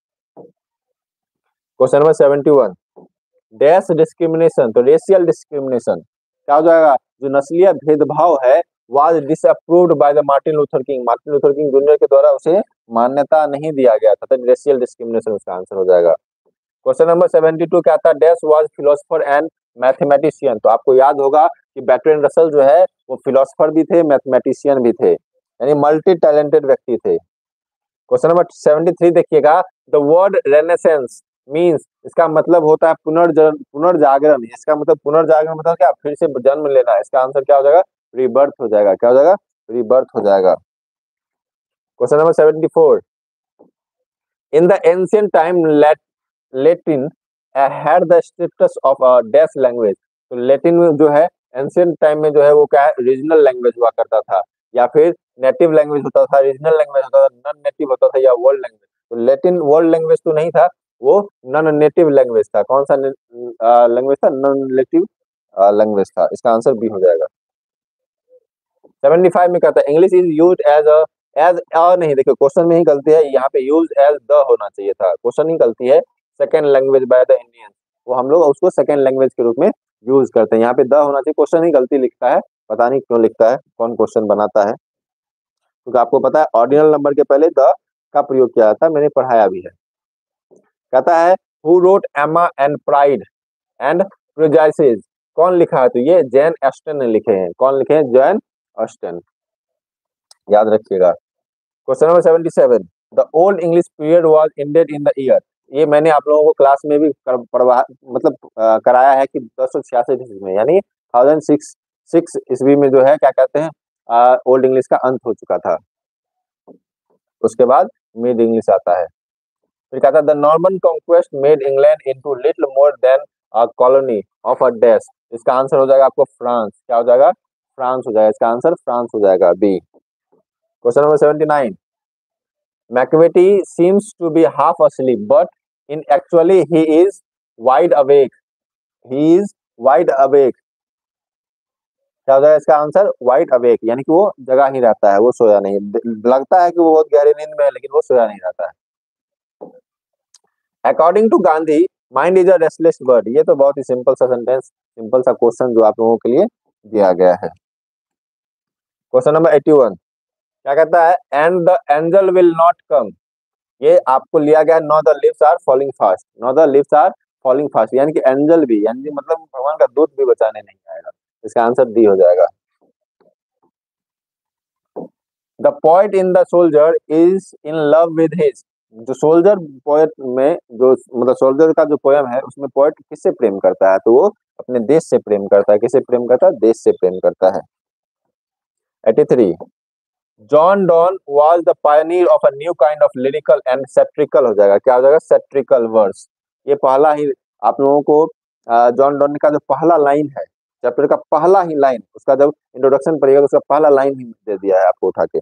Question number seventy one, dash discrimination, तो रेशियल डिस्क्रिमिनेशन क्या हो जाएगा, जो नस्लीय भेदभाव है, was disapproved by the Martin Luther King, Martin Luther King junior के द्वारा उसे मान्यता नहीं दिया गया था, तो रेशियल डिस्क्रिमिनेशन उसका आंसर हो जाएगा। क्वेश्चन नंबर सेवेंटी टू क्या था, dash was philosopher and mathematician, तो आपको याद होगा कि बर्ट्रैंड रसल जो है वो फिलोसोफर भी थे, मैथमेटिशियन भी थे, यानी मल्टी टैलेंटेड व्यक्ति थे। क्वेश्चन नंबर सेवेंटी थ्री देखिएगा, द वर्ड रेनेसेंस मींस, इसका मतलब होता है पुनर्जन्म, पुनर्जागरण। इसका मतलब पुनर्जागरण मतलब क्या, फिर से जन्म लेना। इसका आंसर क्या हो जाएगा, रीबर्थ हो जाएगा। क्या हो जाएगा, रीबर्थ हो जाएगा। Question number seventy four, in the ancient time Latin had the status of a dash language, तो लैटिन में जो है एंशिएंट टाइम में जो है वो क्या है, रीजनल लैंग्वेज हुआ करता था, या फिर नेटिव लैंग्वेज होता था, रीजनल लैंग्वेज होता था, नॉन नेटिव होता था, या वर्ल्ड लैंग्वेज। तो लैटिन वर्ल्ड लैंग्वेज तो नहीं था, वो नॉन नेटिव लैंग्वेज था। कौन सा लैंग्वेज था, नॉन नेटिव लैंग्वेज था। इसका आंसर बी हो जाएगा। सेवेंटी फाइव में कहता है, English is used as a as a नहीं, देखिए क्वेश्चन में ही गलती है, यहाँ पे यूज एज द होना चाहिए था, क्वेश्चन ही गलती है। Second language by the Indians, वो हम लोग उसको सेकेंड लैंग्वेज के रूप में यूज करते हैं, यहाँ पे द होना चाहिए, क्वेश्चन ही गलती लिखता है, पता नहीं क्यों लिखता है, कौन क्वेश्चन बनाता है, क्योंकि आपको पता है ऑर्डिनल नंबर के पहले द का प्रयोग किया जाता है, मैंने पढ़ाया भी है। कहता है, who wrote Emma and Pride and Prejudice, कौन लिखा है, तो ये जैन ऑस्टन ने लिखे हैं। कौन लिखे हैं, जैन ऑस्टन, याद रखिएगा। Question number seventy seven, the Old English period was ended in the year, ये मैंने आप लोगों को क्लास में भी पढ़वा मतलब आ, कराया है कि दस सौ छियासठ ईस्वी में, यानी थाउजेंड सिक्स सिक्स ईस्वी में जो है क्या कहते हैं, ओल्ड इंग्लिश का अंत हो चुका था। उसके बाद मिड इंग्लिश आता है। फिर कहता है, the Norman conquest made England into little more than a colony of a dash, इसका आंसर हो जाएगा आपको फ्रांस। क्या हो जाएगा, फ्रांस हो जाएगा। इसका आंसर फ्रांस हो जाएगा, B. Question number seventy nine, Macavity seems to be half asleep, but in actually he is wide awake. He is wide awake. क्या हो जाएगा इसका आंसर, वाइड अवेक, यानी कि वो जगह ही रहता है, वो सोया नहीं। लगता है कि वो बहुत गहरे नींद में है, लेकिन वो सोया नहीं रहता है। According to Gandhi, mind is a restless bird, ये तो बहुत ही सिंपल सा सेंटेंस, सिंपल सा क्वेश्चन जो आप लोगों के लिए दिया गया है। क्वेश्चन नंबर एटी वन क्या कहता है, and the angel will not come, ये आपको लिया गया, no the leaves are falling fast, no the leaves are falling fast, यानी कि एंजल भी, यानी कि मतलब भगवान का दूत भी बचाने नहीं आएगा। इसका आंसर डी हो जाएगा। The poet in the soldier is in love with his, जो सोल्जर पोएट में जो मतलब सोल्जर का जो पोयम है उसमें पोएट किससे प्रेम करता है, तो वो अपने देश से प्रेम करता है। किससे प्रेम करता है? देश से प्रेम करता है। Eighty three, John Donne was the pioneer of a new kind of lyrical and satirical, हो जाएगा क्या हो जाएगा? Satirical verse. ये पहला ही आप लोगों को अ, जॉन डॉन का जो पहला लाइन है चैप्टर का पहला ही लाइन, उसका जब इंट्रोडक्शन पढ़िएगा तो उसका पहला लाइन ही दे दिया है आपको उठा के।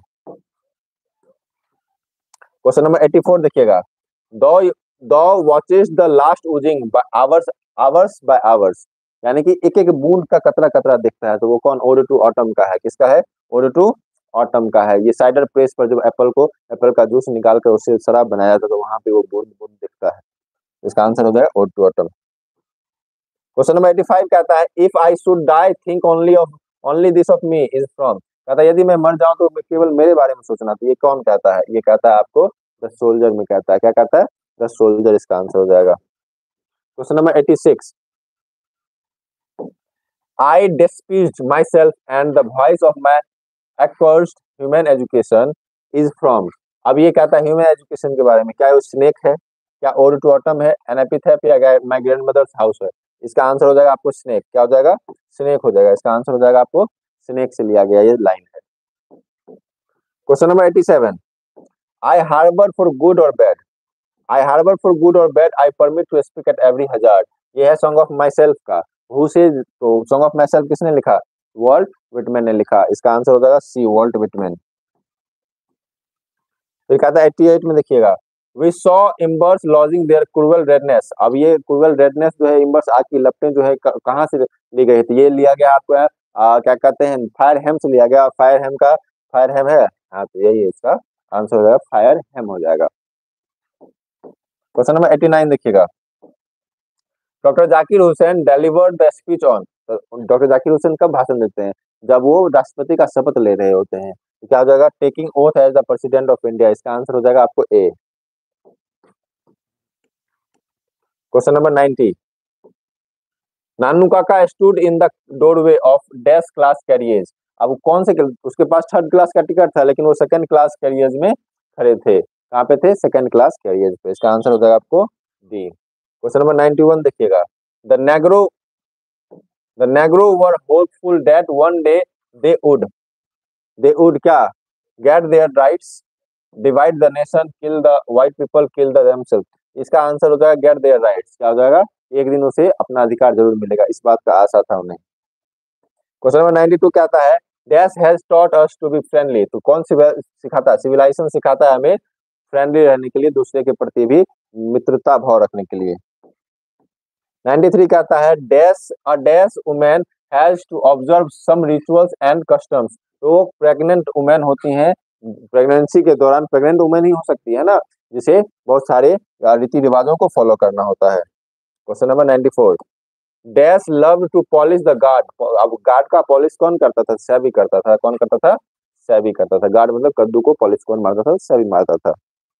क्वेश्चन नंबर एटी फोर देखिएगा, दो दो watches the last oozing by hours hours by hours, यानी कि एक एक बूंद का कतरा कतरा दिखता है, तो वो कौन? ओड टू ऑटम का है। किसका है? ओड टू ऑटम का है। ये साइडर प्रेस पर जब एप्पल को एप्पल का जूस निकाल कर उससे शराब बनाया जाता है तो वहां पे वो बूंद बूंद दिखता है। इसका आंसर हो जाएगा ode to autumn. Question number eighty five कहता है, if I should die think only of only this of me is from, कहता है यदि मैं मर जाऊं तो मैं केवल मेरे बारे में सोचना, तो ये कौन कहता है? ये कहता है आपको द सोल्जर में कहता है। क्या कहता है? द सोल्जर इसका आंसर हो जाएगा। Question number eighty six, I despised myself and the voice of my accursed human education is from, अब ये कहता है ह्यूमन एजुकेशन के बारे में, क्या वो स्नेक है, क्या ओड टू ऑटम है, एनेपिथेप या माय ग्रैंडमदर्स हाउस है? इसका आंसर हो जाएगा आपको स्नेक। क्या हो जाएगा? स्नेक हो जाएगा। इसका आंसर हो जाएगा आपको स्नेक से लिया गया ये लाइन है। Question number eighty seven, I harbour for good or bad, I harbour for good or bad, I permit to speak at every hazard, ये है सॉन्ग ऑफ माई सेल्फ का। हु से, तो सॉन्ग ऑफ माई सेल्फ किसने लिखा? वॉल्ट विटमैन ने लिखा। इसका आंसर हो जाएगा सी, वॉल्ट विटमैन। फिर कहता है एटी एट में देखिएगा, we saw embers lodging their cruel redness, अब ये क्रूवल रेडनेस जो है इम्बर्स आग की लपटें जो है कहाँ से ली गई थी? ये लिया गया आपको है, आ, क्या कहते हैं, फायर हेम से लिया गया। फायर हेम का फायर हेम है, हाँ तो यही है इसका आंसर हो जाएगा, फायर हेम हो जाएगा। क्वेश्चन नंबर एटी नाइन देखिएगा, doctor Zakir Hussain delivered the speech on, doctor Zakir Hussain कब भाषण देते हैं? जब वो राष्ट्रपति का शपथ ले रहे होते हैं। तो क्या हो जाएगा? Taking oath as the president of India, इसका आंसर हो जाएगा आपको A. Question number ninety, Nanu Kaka stood in the doorway of dash class carriers, अब कौन से, उसके पास थर्ड क्लास का टिकट था लेकिन वो सेकंड क्लास कैरियर्स में खड़े थे। कहाँ पे थे? सेकंड क्लास कैरियर्स पे। इसका आंसर हो जाएगा आपको D. Question number ninety one देखिएगा, the negro the negro were hopeful that one day they would they would क्या? Get their rights, divide the nation, kill the white people, kill the themselves, इसका आंसर हो जाएगा गेट देयर राइट्स। क्या हो जाएगा? एक दिन उसे अपना अधिकार जरूर मिलेगा, इस बात का आशा था उन्हें। क्वेश्चन नंबर नाइंटी टू कहता है, dash has taught us to be friendly, तो कौन सी सिखाता है? सिविलाइजेशन सिखाता है हमें फ्रेंडली रहने के लिए, दूसरे के प्रति भी मित्रता भाव रखने के लिए। नाइंटी थ्री कहता है, dash a dash women has to observe some rituals and customs, तो प्रेग्नेंट वुमेन होती हैं, प्रेगनेंसी के दौरान प्रेग्नेंट वुमेन ही हो सकती है ना, जिसे बहुत सारे रीति रिवाजों को फॉलो करना होता है। Question number ninety four, dash love to polish the guard, अब गार्ड का पॉलिश कौन करता था? सेबी करता था। कौन करता था? सेबी करता था। गार्ड मतलब कद्दू को पॉलिश कौन मारता था? सेबी मारता था।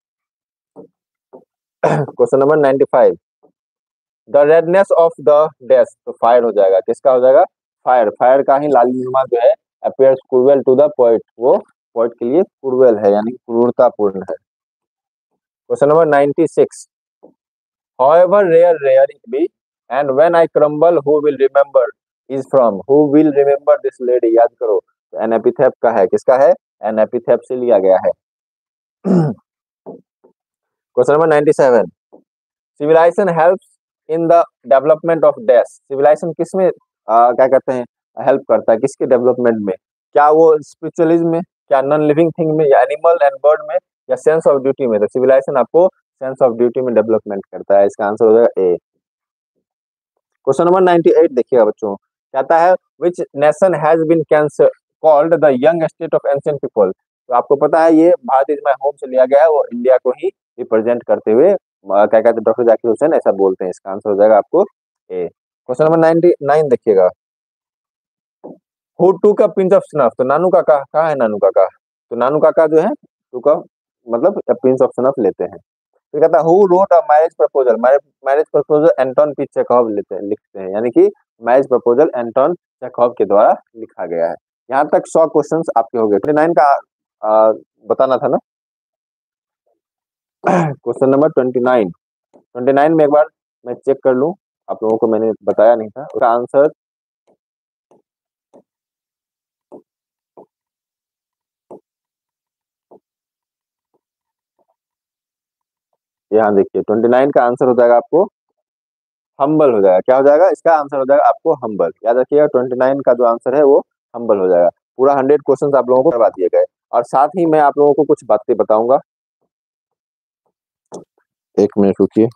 Question number ninety five, the redness of the dash, तो फायर हो जाएगा। किसका हो जाएगा? फायर। फायर का ही लालिमा जो है appears cruel to the poet, वो पोएट के लिए क्रूएल है, यानी क्रूरतापूर्ण है। Question number ninety six, however rare rare it be and when I crumble who will remember is from, who will remember this lady, याद करो, तो एनेपिथेप का है। किसका है? एनेपिथेप से लिया गया है। Question number ninety seven, civilisation helps in the development of dash, civilisation किसमें आ, क्या कहते हैं हेल्प करता है? किसके डेवलपमेंट में? क्या वो स्पिरिचुअलिज्म में, क्या नॉन लिविंग थिंग में, या एनिमल एंड बर्ड में, या सेंस ऑफ ड्यूटी में? तो सिविलाइजेशन आपको सेंस ऑफ ड्यूटी में डेवलपमेंट करता है। इसका आंसर हो जाएगा A. Question number ninety eight देखिएगा बच्चों, कहता है which nation has been called the young state of ancient people, तो आपको पता है ये भारत इज माय होम से लिया गया है, वो इंडिया को ही रिप्रेजेंट करते हुए क्या कहते हैं डॉक्टर जाकिर हुसैन ऐसा बोलते हैं। इसका आंसर हो जाएगा आपको A. Question number ninety nine देखिएगा, who took a pinch of snuff, तो नानू काका कहाँ है? नानू काका, तो नानू काका जो है टूक अ मतलब पिंच ऑफ स्नफ लेते हैं। तो कहता है who wrote a marriage proposal, marriage proposal Anton P Chekhov लेते हैं लिखते हैं, यानी कि मैरिज प्रपोजल एंटोन चेखव के द्वारा लिखा गया है। यहाँ तक सौ क्वेश्चंस आपके हो गए। ट्वेंटी नाइन का आ, बताना था ना। Question number twenty nine. Twenty nine में एक बार मैं चेक कर लूं, आप लोगों को मैंने बताया नहीं था उसका आंसर। यहाँ देखिए ट्वेंटी नाइन का आंसर हो जाएगा आपको हम्बल हो जाएगा। क्या हो जाएगा? इसका आंसर हो जाएगा आपको हम्बल। याद रखिएगा ट्वेंटी नाइन का जो आंसर है वो हम्बल हो जाएगा। पूरा हंड्रेड क्वेश्चन आप लोगों को करवा दिए गए। और साथ ही मैं आप लोगों को कुछ बातें बताऊंगा। एक मिनट रुकिए।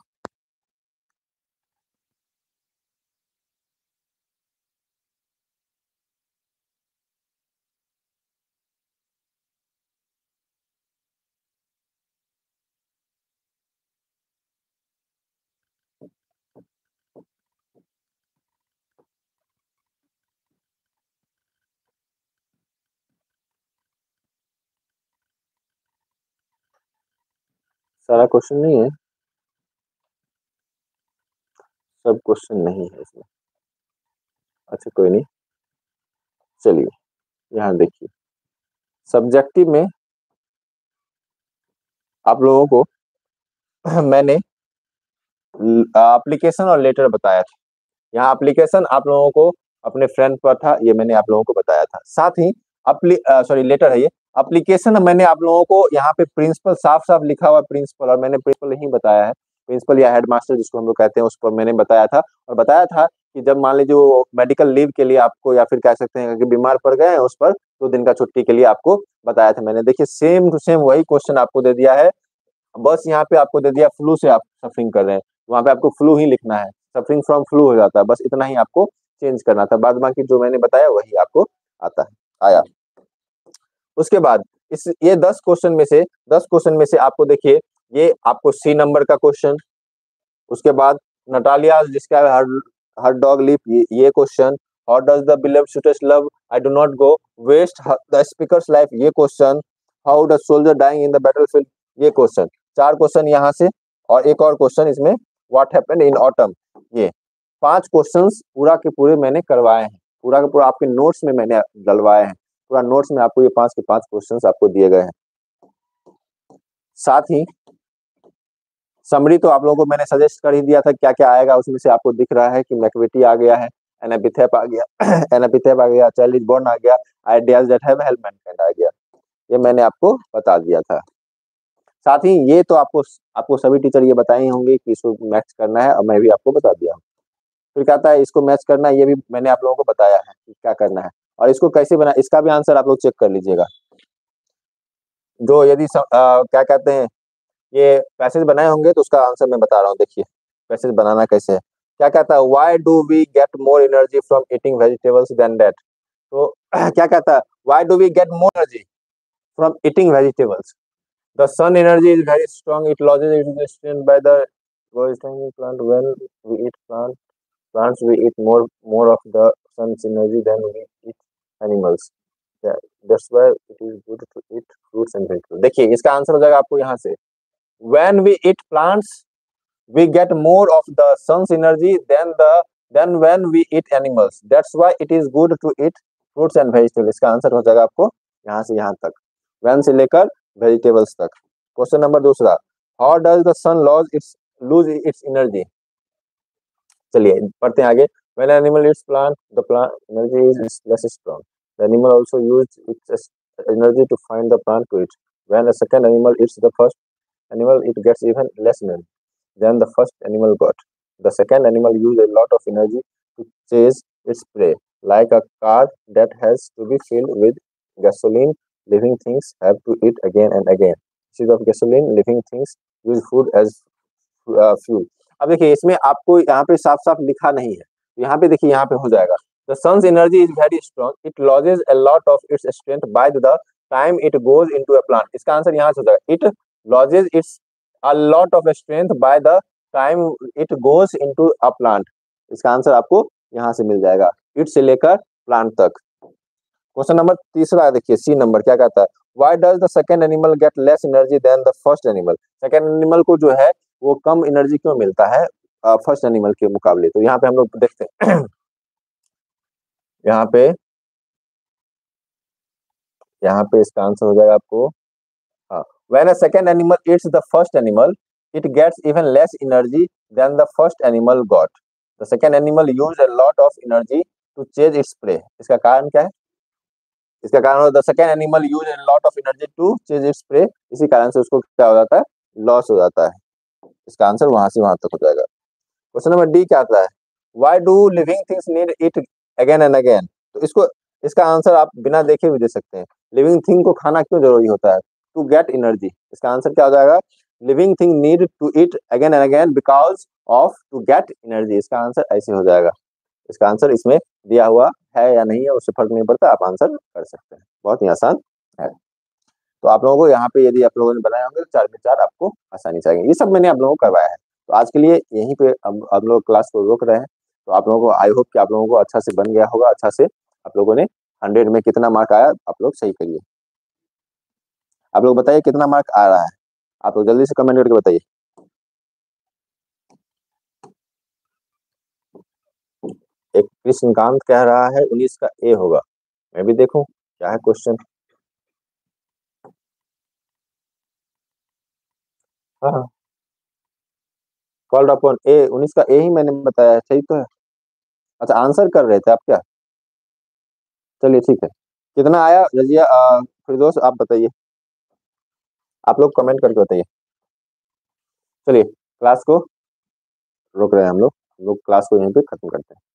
सारा क्वेश्चन नहीं है, सब क्वेश्चन नहीं है इसमें। अच्छा कोई नहीं, चलिए यहाँ देखिए। सब्जेक्टिव में आप लोगों को मैंने एप्लीकेशन और लेटर बताया था। यहाँ एप्लीकेशन आप लोगों को अपने फ्रेंड पर था, ये मैंने आप लोगों को बताया था। साथ ही सॉरी लेटर है ये। एप्लीकेशन मैंने आप लोगों को यहाँ पे प्रिंसिपल साफ साफ लिखा हुआ प्रिंसिपल, और मैंने प्रिंसिपल ही बताया है। प्रिंसिपल या हेडमास्टर जिसको हम लोग कहते हैं, उस पर मैंने बताया था। और बताया था कि जब मान लीजिए वो मेडिकल लीव के लिए आपको, या फिर कह सकते हैं कि बीमार पड़ गए हैं, उस पर दो दिन का छुट्टी के लिए आपको बताया था मैंने। देखिए सेम टू सेम वही क्वेश्चन आपको दे दिया है। बस यहाँ पे आपको दे दिया फ्लू से आप सफरिंग कर रहे हैं, वहां पे आपको फ्लू ही लिखना है। सफरिंग फ्रॉम फ्लू हो जाता है, बस इतना ही आपको चेंज करना था। बाद बाकी जो मैंने बताया वही आपको आता है आया। उसके बाद इस ये दस क्वेश्चन में से दस क्वेश्चन में से आपको देखिए, ये आपको सी नंबर का क्वेश्चन। उसके बाद नटालिया जिसका हर हर डॉग लिप, ये, ये question. How does the believed shooters love I do not go waste the speaker's life, ये question. How does soldier dying in the battlefield, ये क्वेश्चन। चार क्वेश्चन यहाँ से, और एक और क्वेश्चन इसमें, व्हाट हैपेंड इन ऑटम। ये पांच क्वेश्चंस पूरा के पूरे मैंने करवाए हैं, पूरा का पूरा आपके नोट्स में मैंने डलवाए हैं। पूरा नोट्स में आपको ये पांच के पांच क्वेश्चंस आपको दिए गए हैं। साथ ही समरी तो आप लोगों को मैंने सजेस्ट कर ही दिया था क्या क्या आएगा, उसमें से आपको दिख रहा है कि मैक्विटी आ गया है, एनापिथेप आ गया एनापिथेप आ गया, चाइल्ड इज बोर्न आ गया, ideas that have help mankind आ गया। ये मैंने आपको बता दिया था। साथ ही ये तो आपको आपको सभी टीचर ये बताए होंगे कि इसको मैच करना है, और मैं भी आपको बता दिया हूँ। फिर कहता है इसको मैच करना है, ये भी मैंने आप लोगों को बताया है कि क्या करना है। और इसको कैसे बना, इसका भी आंसर आप लोग चेक कर लीजिएगा। जो यदि स, आ, क्या कहते हैं, ये पैसेज बनाए होंगे तो उसका आंसर मैं बता रहा हूँ। देखिए पैसेज बनाना कैसे है। क्या कहता है, why do we get more energy from eating vegetables than that. तो क्या कहता है, why do we get more energy from eating vegetables. The sun energy is very strong, it loses its strength by the plant when we eat plant plants we eat more more of the sun's energy than we eat animals. Yeah, that's why it is good to eat fruits and vegetables. देखिए इसका आंसर हो जाएगा आपको यहाँ से, when we eat plants we get more of the sun's energy than the than when we eat animals. That's why it is good to eat fruits and vegetables. इसका आंसर हो जाएगा आपको यहाँ से यहाँ तक, when से लेकर vegetables तक। क्वेश्चन नंबर दूसरा, how does the sun lose its lose its energy। चलिए पढ़ते हैं आगे। When an animal eats plant, the plant energy is less strong. The animal also use its energy to find the plant to eat. When a second animal eats the first animal, it gets even less energy than the first animal got. The second animal use a lot of energy to chase its prey. Like a car that has to be filled with gasoline, living things have to eat again and again. Instead of gasoline, living things use food as uh, fuel. अब देखिए इसमें आपको यहाँ पे साफ साफ लिखा नहीं है, यहाँ पे देखिए यहाँ पे हो जाएगा, the sun's energy is very strong, it loses a lot of its strength by the time it goes into a plant. इसका आंसर यहाँ से हो जाएगा, it loses its a lot of strength by the time it goes into a plant. इसका आंसर आपको यहाँ से मिल जाएगा, इट से लेकर प्लांट तक। क्वेश्चन नंबर तीसरा देखिए, सी नंबर क्या कहता है, why does the second animal get less energy than the first animal. Second animal को जो है वो कम एनर्जी क्यों मिलता है फर्स्ट एनिमल के मुकाबले। तो यहाँ पे हम लोग देखते हैं यहाँ पे यहाँ पे इसका आंसर हो जाएगा आपको, हाँ, when a second animal eats the first animal it gets even less energy than the first animal got. The second animal use a lot of energy to chase its prey. इसका कारण क्या है? इसका कारण the second animal use a lot of energy to chase its prey, इसी कारण से उसको क्या हो जाता है? लॉस हो जाता है। इसका आंसर वहां से वहां तक हो जाएगा। क्वेश्चन नंबर डी क्या आता है? Why do living things need it again and again? तो इसको, इसका आंसर आप बिना देखे भी दे सकते हैं। लिविंग थिंग को खाना क्यों जरूरी होता है? To get energy. इसका आंसर क्या हो जाएगा? Living thing need to eat again and again because of to get energy. इसका आंसर ऐसे हो जाएगा। इसका आंसर इसमें दिया हुआ है या नहीं है उससे फर्क नहीं पड़ता, आप आंसर कर सकते हैं, बहुत ही आसान है। तो आप लोगों को यहाँ पे यदि आप लोगों ने बनाए होंगे तो चार में चार आपको आसानी से आएंगे। ये सब मैंने आप लोगों को करवाया है। तो आज के लिए यहीं पे अब आप लोग क्लास को रोक रहे हैं। तो आप लोगों को आई होप कि आप लोगों को अच्छा से बन गया होगा, अच्छा से आप लोगों ने हंड्रेड में कितना मार्क आया आप लोग सही करिए। आप लोग बताइए कितना मार्क आ रहा है, आप लोग जल्दी से कमेंट करके बताइए। एक कृष्णकांत कह रहा है उन्नीस का ए होगा, मैं भी देखूं क्या है क्वेश्चन। हाँ, कॉल्ड अपॉन ए, उन्नीस का ए ही मैंने बताया है, सही तो है। अच्छा, आंसर कर रहे थे आप क्या? चलिए ठीक है। कितना आया रजिया, अ, फिरदौस आप बताइए, आप लोग कमेंट करके बताइए। चलिए क्लास को रोक रहे हैं हम लोग, हम लोग क्लास को यहीं पे खत्म करते हैं।